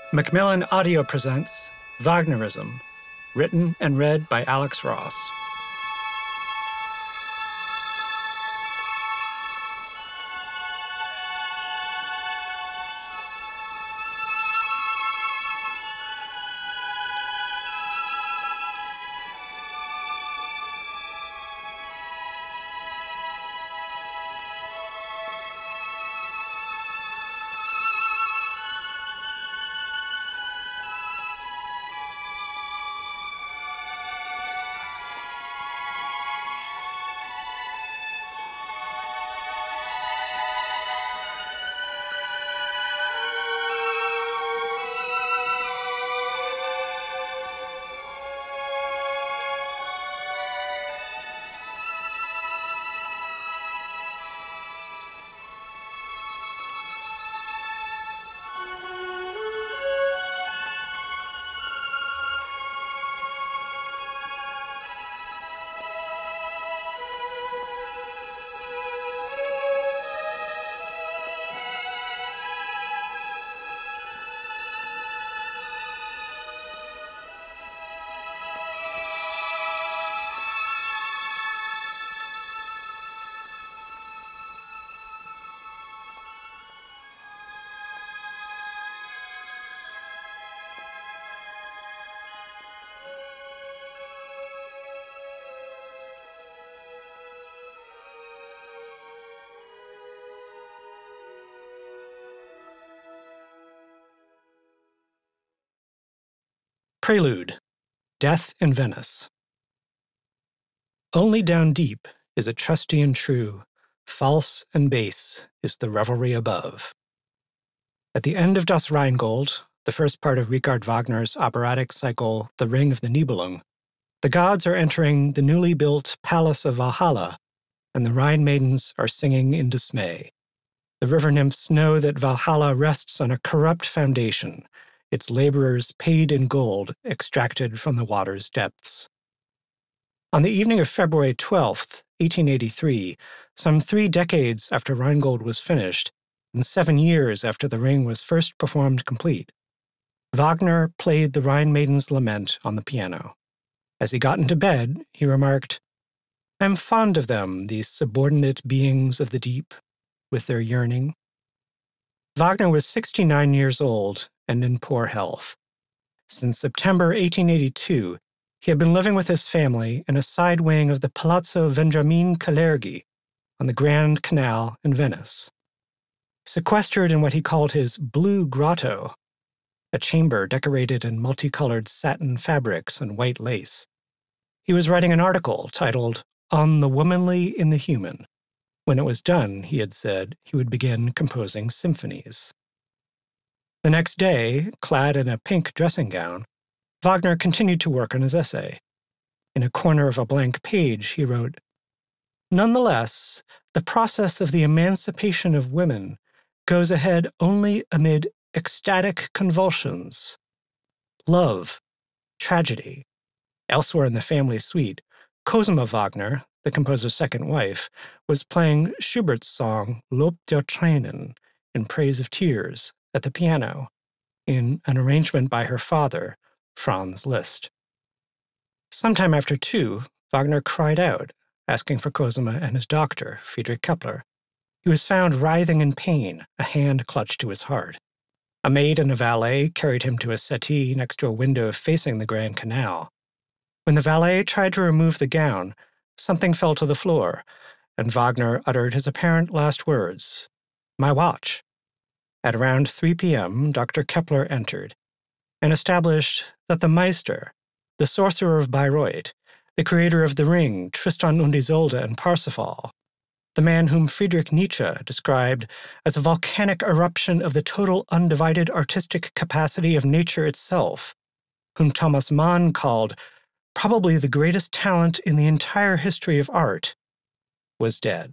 Macmillan Audio presents Wagnerism, written and read by Alex Ross. Prelude, Death in Venice. Only down deep is it trusty and true, false and base is the revelry above. At the end of Das Rheingold, the first part of Richard Wagner's operatic cycle The Ring of the Nibelung, the gods are entering the newly built Palace of Valhalla, and the Rhine maidens are singing in dismay. The river nymphs know that Valhalla rests on a corrupt foundation, its laborers paid in gold extracted from the water's depths. On the evening of February 12th, 1883, some 3 decades after Rheingold was finished, and 7 years after the ring was first performed complete, Wagner played the Rhine Maiden's Lament on the piano. As he got into bed, he remarked, "I'm fond of them, these subordinate beings of the deep, with their yearning." Wagner was 69 years old and in poor health. Since September 1882, he had been living with his family in a side wing of the Palazzo Vendramin Calergi on the Grand Canal in Venice. Sequestered in what he called his Blue Grotto, a chamber decorated in multicolored satin fabrics and white lace, he was writing an article titled On the Womanly in the Human. When it was done, he had said, he would begin composing symphonies. The next day, clad in a pink dressing gown, Wagner continued to work on his essay. In a corner of a blank page, he wrote, "Nonetheless, the process of the emancipation of women goes ahead only amid ecstatic convulsions. Love, tragedy." Elsewhere in the family suite, Cosima Wagner, the composer's second wife, was playing Schubert's song Lob der Tränen, in praise of tears, at the piano, in an arrangement by her father, Franz Liszt. Sometime after 2, Wagner cried out, asking for Cosima and his doctor, Friedrich Kepler. He was found writhing in pain, a hand clutched to his heart. A maid and a valet carried him to a settee next to a window facing the Grand Canal. When the valet tried to remove the gown, something fell to the floor, and Wagner uttered his apparent last words, "My watch." At around 3 p.m., Dr. Kepler entered and established that the Meister, the sorcerer of Bayreuth, the creator of The Ring, Tristan und Isolde, and Parsifal, the man whom Friedrich Nietzsche described as a volcanic eruption of the total undivided artistic capacity of nature itself, whom Thomas Mann called probably the greatest talent in the entire history of art, was dead.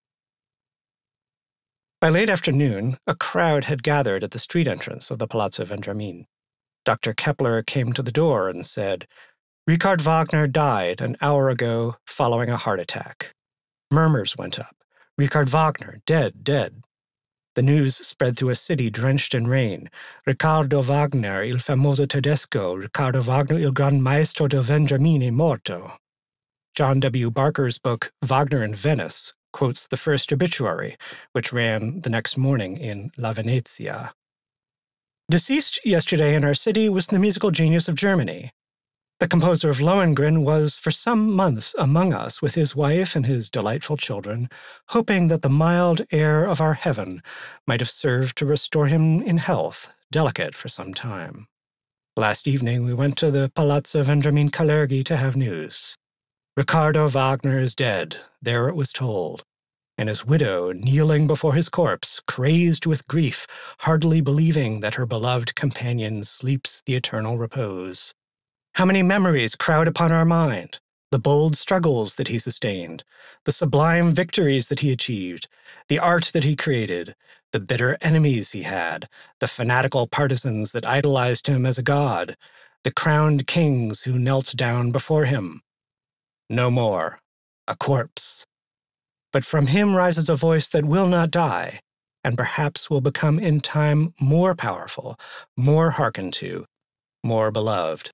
By late afternoon, a crowd had gathered at the street entrance of the Palazzo Vendramin. Dr. Kepler came to the door and said, "Richard Wagner died an hour ago following a heart attack." Murmurs went up. "Richard Wagner, dead, dead." The news spread through a city drenched in rain. Riccardo Wagner, il famoso tedesco, Riccardo Wagner, il gran maestro del Vendramin è morto. John W. Barker's book, Wagner in Venice, quotes the first obituary, which ran the next morning in La Venezia. Deceased yesterday in our city was the musical genius of Germany. The composer of Lohengrin was for some months among us with his wife and his delightful children, hoping that the mild air of our heaven might have served to restore him in health, delicate for some time. Last evening we went to the Palazzo Vendramin Calergi to have news. Riccardo Wagner is dead, there it was told, and his widow kneeling before his corpse, crazed with grief, hardly believing that her beloved companion sleeps the eternal repose. How many memories crowd upon our mind, the bold struggles that he sustained, the sublime victories that he achieved, the art that he created, the bitter enemies he had, the fanatical partisans that idolized him as a god, the crowned kings who knelt down before him. No more, a corpse. But from him rises a voice that will not die, and perhaps will become in time more powerful, more hearkened to, more beloved.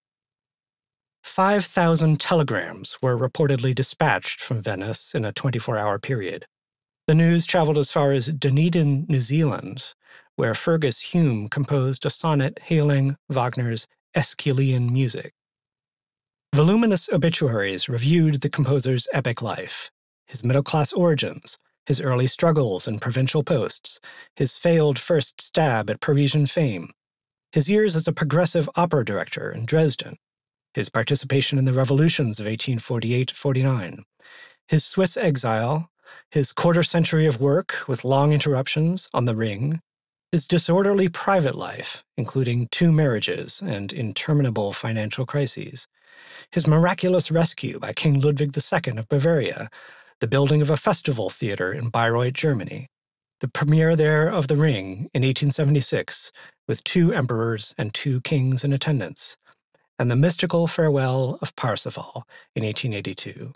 5,000 telegrams were reportedly dispatched from Venice in a 24-hour period. The news traveled as far as Dunedin, New Zealand, where Fergus Hume composed a sonnet hailing Wagner's Aeschylean music. Voluminous obituaries reviewed the composer's epic life, his middle-class origins, his early struggles in provincial posts, his failed first stab at Parisian fame, his years as a progressive opera director in Dresden, his participation in the revolutions of 1848-49, his Swiss exile, his quarter-century of work with long interruptions on the Ring, his disorderly private life, including 2 marriages and interminable financial crises, his miraculous rescue by King Ludwig II of Bavaria, the building of a festival theater in Bayreuth, Germany, the premiere there of The Ring in 1876, with 2 emperors and 2 kings in attendance, and the mystical farewell of Parsifal in 1882.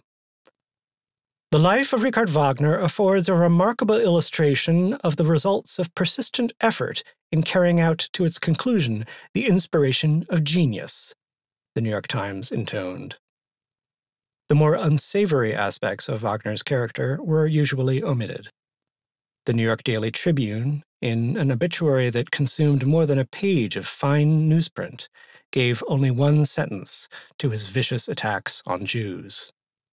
The life of Richard Wagner affords a remarkable illustration of the results of persistent effort in carrying out to its conclusion the inspiration of genius, the New York Times intoned. The more unsavory aspects of Wagner's character were usually omitted. The New York Daily Tribune, in an obituary that consumed more than a page of fine newsprint, gave only 1 sentence to his vicious attacks on Jews.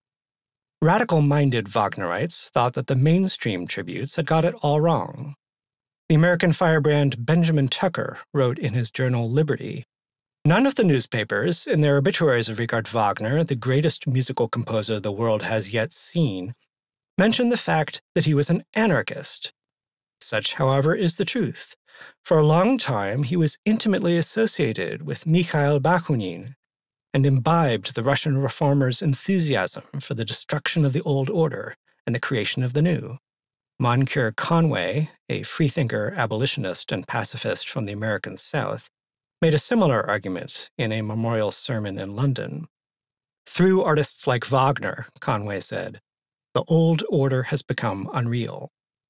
Radical-minded Wagnerites thought that the mainstream tributes had got it all wrong. The American firebrand Benjamin Tucker wrote in his journal Liberty, "None of the newspapers, in their obituaries of Richard Wagner, the greatest musical composer the world has yet seen, mention the fact that he was an anarchist. Such, however, is the truth. For a long time, he was intimately associated with Mikhail Bakunin and imbibed the Russian reformers' enthusiasm for the destruction of the old order and the creation of the new. Moncure Conway, a freethinker, abolitionist, and pacifist from the American South, made a similar argument in a memorial sermon in London. Through artists like Wagner, Conway said, the old order has become unreal."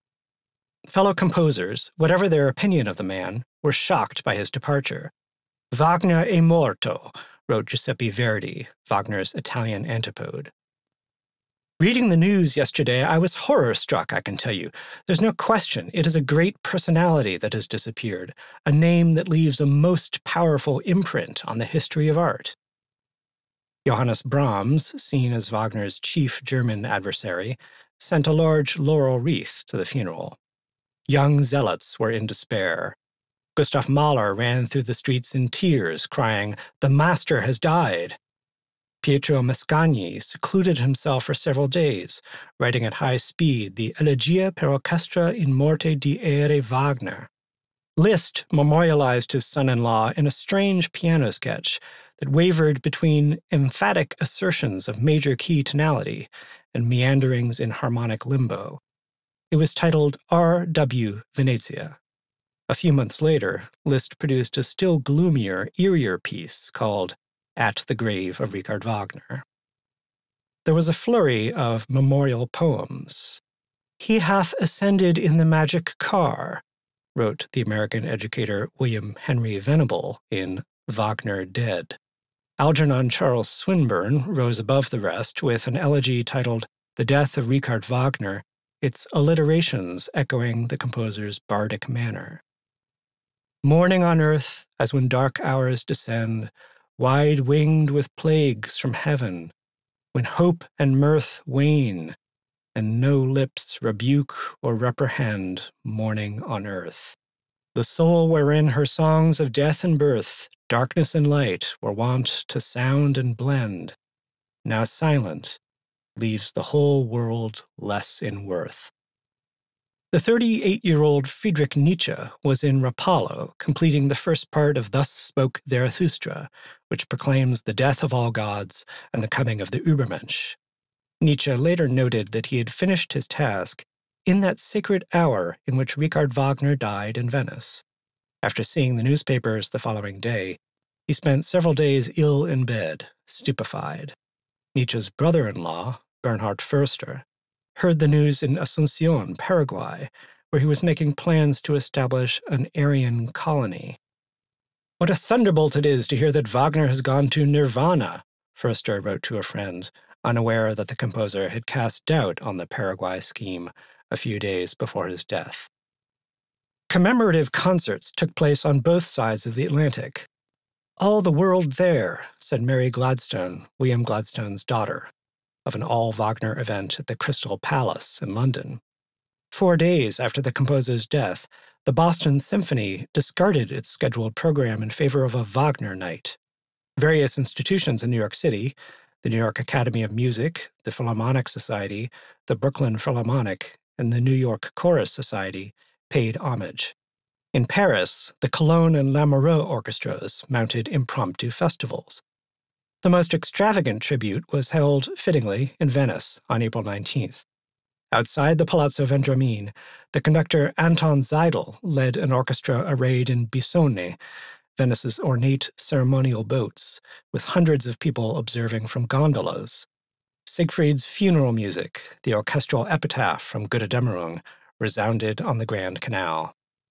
Fellow composers, whatever their opinion of the man, were shocked by his departure. "Wagner è morto," wrote Giuseppe Verdi, Wagner's Italian antipode. "Reading the news yesterday, I was horror-struck, I can tell you. There's no question it is a great personality that has disappeared, a name that leaves a most powerful imprint on the history of art." Johannes Brahms, seen as Wagner's chief German adversary, sent a large laurel wreath to the funeral. Young zealots were in despair. Gustav Mahler ran through the streets in tears, crying, "The master has died." Pietro Mascagni secluded himself for several days, writing at high speed the Elegia per orchestra in morte di Ere Wagner. Liszt memorialized his son-in-law in a strange piano sketch that wavered between emphatic assertions of major key tonality and meanderings in harmonic limbo. It was titled R.W. Venezia. A few months later, Liszt produced a still gloomier, eerier piece called At the Grave of Richard Wagner. There was a flurry of memorial poems. "He hath ascended in the magic car," wrote the American educator William Henry Venable in Wagner Dead. Algernon Charles Swinburne rose above the rest with an elegy titled The Death of Richard Wagner, its alliterations echoing the composer's bardic manner. Morning on earth, as when dark hours descend, wide-winged with plagues from heaven, when hope and mirth wane, and no lips rebuke or reprehend morning on earth. The soul wherein her songs of death and birth, darkness and light, were wont to sound and blend, now silent, leaves the whole world less in worth. The 38-year-old Friedrich Nietzsche was in Rapallo, completing the first part of Thus Spoke Zarathustra, which proclaims the death of all gods and the coming of the Übermensch. Nietzsche later noted that he had finished his task in that sacred hour in which Richard Wagner died in Venice. After seeing the newspapers the following day, he spent several days ill in bed, stupefied. Nietzsche's brother-in-law, Bernhard Förster, heard the news in Asunción, Paraguay, where he was making plans to establish an Aryan colony. "What a thunderbolt it is to hear that Wagner has gone to Nirvana," Förster wrote to a friend, unaware that the composer had cast doubt on the Paraguay scheme a few days before his death. Commemorative concerts took place on both sides of the Atlantic. "All the world there," said Mary Gladstone, William Gladstone's daughter, of an all-Wagner event at the Crystal Palace in London. 4 days after the composer's death, the Boston Symphony discarded its scheduled program in favor of a Wagner night. Various institutions in New York City, the New York Academy of Music, the Philharmonic Society, the Brooklyn Philharmonic, and the New York Chorus Society, paid homage. In Paris, the Cologne and Lamoureux orchestras mounted impromptu festivals. The most extravagant tribute was held, fittingly, in Venice on April 19th. Outside the Palazzo Vendramine, the conductor Anton Seidel led an orchestra arrayed in bisonne, Venice's ornate ceremonial boats, with hundreds of people observing from gondolas. Siegfried's funeral music, the orchestral epitaph from Götterdämmerung, resounded on the Grand Canal.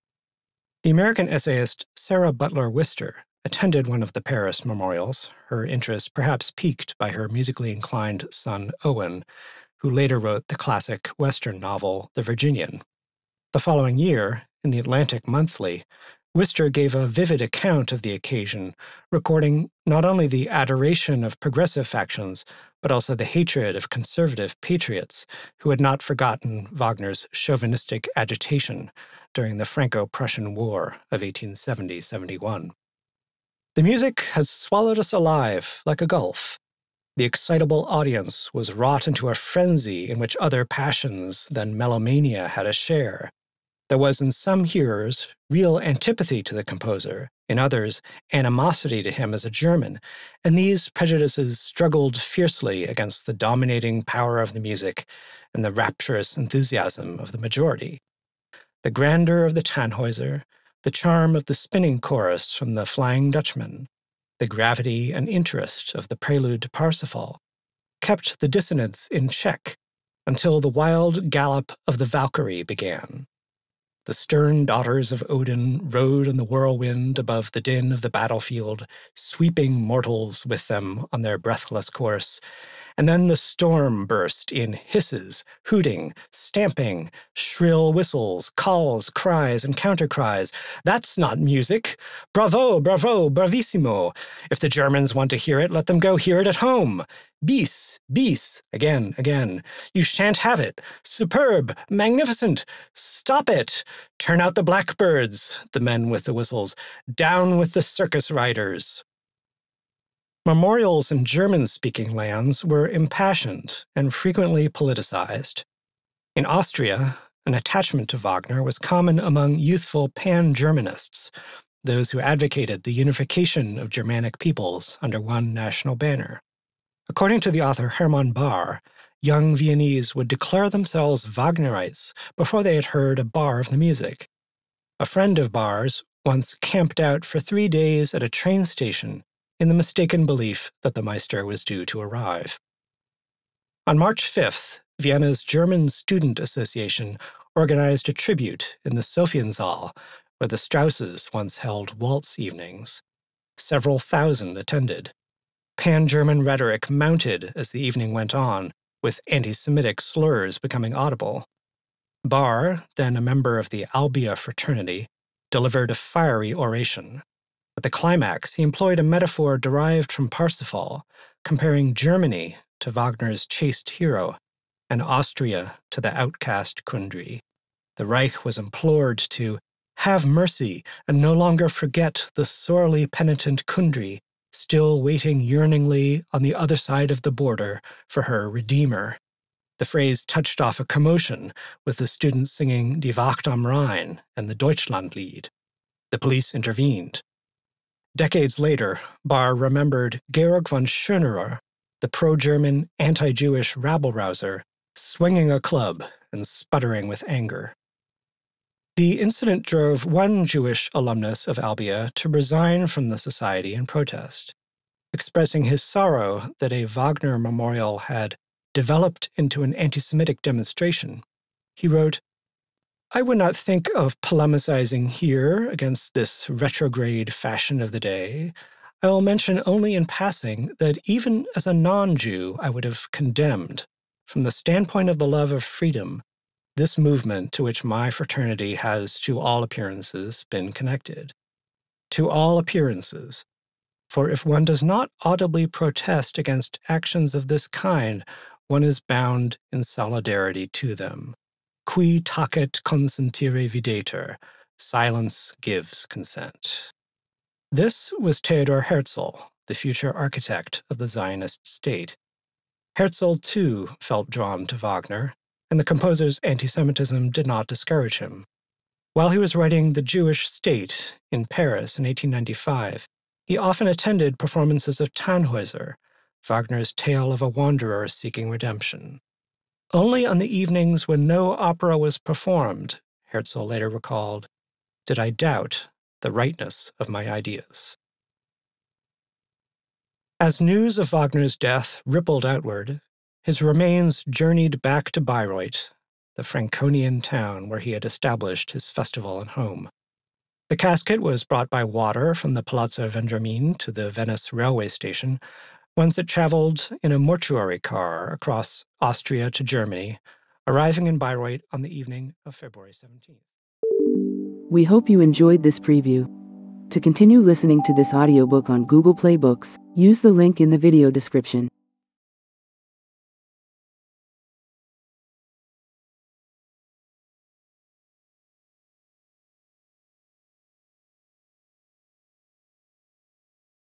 The American essayist Sarah Butler Wister attended one of the Paris memorials, her interest perhaps piqued by her musically inclined son Owen, who later wrote the classic Western novel The Virginian. The following year, in the Atlantic Monthly, Wister gave a vivid account of the occasion, recording not only the adoration of progressive factions, but also the hatred of conservative patriots who had not forgotten Wagner's chauvinistic agitation during the Franco-Prussian War of 1870-71. "The music has swallowed us alive like a gulf. The excitable audience was wrought into a frenzy in which other passions than melomania had a share. There was in some hearers real antipathy to the composer, in others animosity to him as a German, and these prejudices struggled fiercely against the dominating power of the music and the rapturous enthusiasm of the majority. The grandeur of the Tannhäuser, the charm of the spinning chorus from the Flying Dutchman, the gravity and interest of the Prelude to Parsifal, kept the dissonance in check until the wild gallop of the Valkyrie began. The stern daughters of Odin rode in the whirlwind above the din of the battlefield, sweeping mortals with them on their breathless course. And then the storm burst in hisses, hooting, stamping, shrill whistles, calls, cries, and countercries. "That's not music! Bravo, bravo, bravissimo! If the Germans want to hear it, let them go hear it at home! Bis, bis!" Again, again. "You shan't have it! Superb! Magnificent! Stop it! Turn out the blackbirds!" The men with the whistles. "Down with the circus riders!" Memorials in German-speaking lands were impassioned and frequently politicized. In Austria, an attachment to Wagner was common among youthful pan-Germanists, those who advocated the unification of Germanic peoples under one national banner. According to the author Hermann Bahr, young Viennese would declare themselves Wagnerites before they had heard a bar of the music. A friend of Bahr's once camped out for 3 days at a train station in the mistaken belief that the Meister was due to arrive. On March 5th, Vienna's German Student Association organized a tribute in the Sophiensaal, where the Strausses once held waltz evenings. Several thousand attended. Pan-German rhetoric mounted as the evening went on, with anti-Semitic slurs becoming audible. Barr, then a member of the Albia fraternity, delivered a fiery oration. At the climax, he employed a metaphor derived from Parsifal, comparing Germany to Wagner's chaste hero and Austria to the outcast Kundry. The Reich was implored to have mercy and no longer forget the sorely penitent Kundry, still waiting yearningly on the other side of the border for her redeemer. The phrase touched off a commotion, with the students singing Die Wacht am Rhein and the Deutschlandlied. The police intervened. Decades later, Barr remembered Georg von Schönerer, the pro-German, anti-Jewish rabble-rouser, swinging a club and sputtering with anger. The incident drove one Jewish alumnus of Albia to resign from the society in protest. Expressing his sorrow that a Wagner memorial had developed into an anti-Semitic demonstration, he wrote, "I would not think of polemicizing here against this retrograde fashion of the day. I will mention only in passing that even as a non-Jew I would have condemned, from the standpoint of the love of freedom, this movement to which my fraternity has to all appearances been connected. To all appearances. For if one does not audibly protest against actions of this kind, one is bound in solidarity to them. Qui tacet consentire videtur, silence gives consent." This was Theodor Herzl, the future architect of the Zionist state. Herzl, too, felt drawn to Wagner, and the composer's anti-Semitism did not discourage him. While he was writing The Jewish State in Paris in 1895, he often attended performances of Tannhäuser, Wagner's tale of a wanderer seeking redemption. Only on the evenings when no opera was performed, Herzl later recalled, did I doubt the rightness of my ideas. As news of Wagner's death rippled outward, his remains journeyed back to Bayreuth, the Franconian town where he had established his festival and home. The casket was brought by water from the Palazzo Vendramin to the Venice railway station, whence it traveled in a mortuary car across Austria to Germany, arriving in Bayreuth on the evening of February 17th. We hope you enjoyed this preview. To continue listening to this audiobook on Google Play Books, use the link in the video description.